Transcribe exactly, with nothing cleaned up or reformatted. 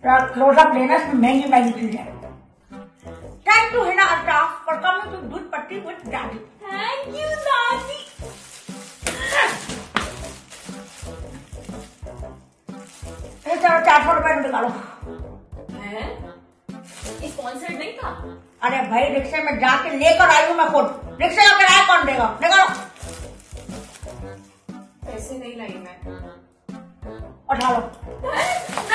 Close up लेना, इसमें महंगी महंगी चीज है। Thank you Hina Altaf for coming to Doodh Patti with daddy. Thank you दादी। ये चलो चार सौ रुपए निकालो। है स्पॉन्सर्ड नहीं था? अरे भाई रिक्शे में जाके लेकर आई हूँ मैं खुद। रिक्शे का किराया कौन देगा? निकालो। पैसे नहीं लाई मैं। उठा लो।